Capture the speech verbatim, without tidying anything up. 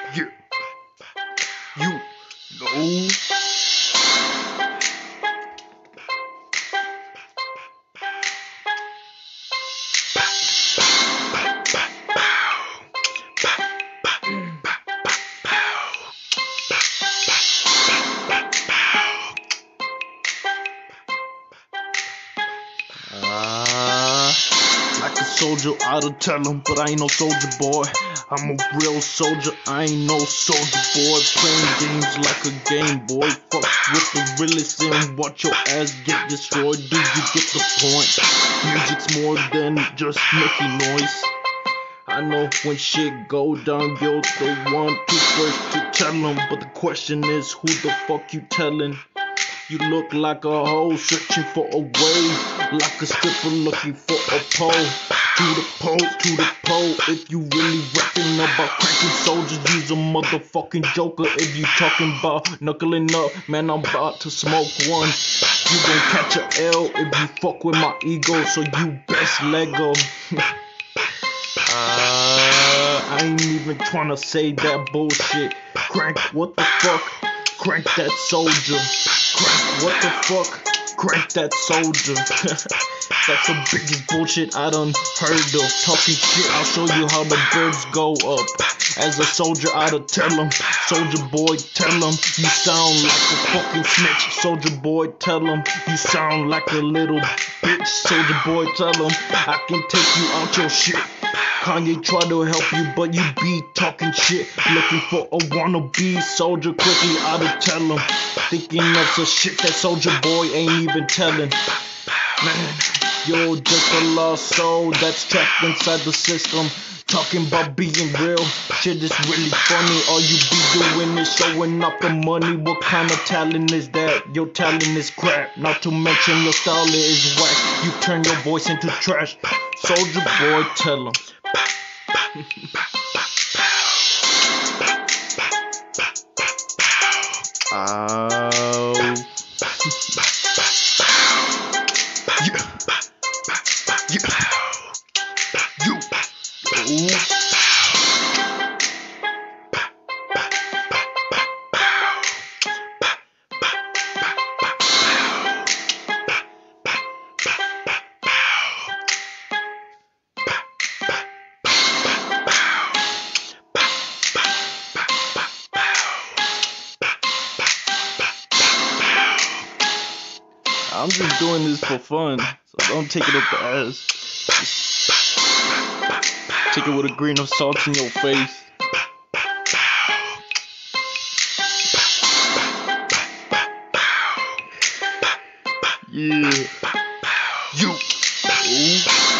Yeah, you know. Ah, like a soldier, I'll tell him, but I ain't no soldier boy. I'm a real soldier, I ain't no soldier boy. Playing games like a Game Boy. Fuck with the realest and watch your ass get destroyed. Do you get the point? Music's more than just making noise. I know when shit go down, you're the one to first to tell them. But the question is, who the fuck you telling? You look like a hoe searching for a wave, like a stripper looking for a pole. To the pole, to the pole. If you really rapping about cracking soldiers, use a motherfucking joker. If you talking about knuckling up, man, I'm about to smoke one. You gon' catch a L if you fuck with my ego, so you best let go. uh, I ain't even tryna say that bullshit. Crank, what the fuck? Crank that soldier. Crank, what the fuck? Crank that soldier. That's the biggest bullshit I done heard of. Talking shit, I'll show you how the birds go up. As a soldier, I'll tell him. Soldier boy, tell him. You sound like a fucking snitch. Soldier boy, tell him. You sound like a little bitch. Soldier boy, tell him. I can take you out your shit. Kanye try to help you, but you be talking shit. Looking for a wannabe soldier, quickly I'll tell him. Thinking of some shit that soldier boy ain't even telling. Man, you're just a lost soul that's trapped inside the system. Talking about being real, shit is really funny. All you be doing is showing off the money. What kind of talent is that? Your talent is crap. Not to mention your style is whack. You turn your voice into trash. Soldier boy, tell him. Oh. Yeah. Yeah. You. Ooh. I'm just doing this for fun, so don't take it up the ass. Just take it with a grain of salt in your face. Yeah. You. Ooh.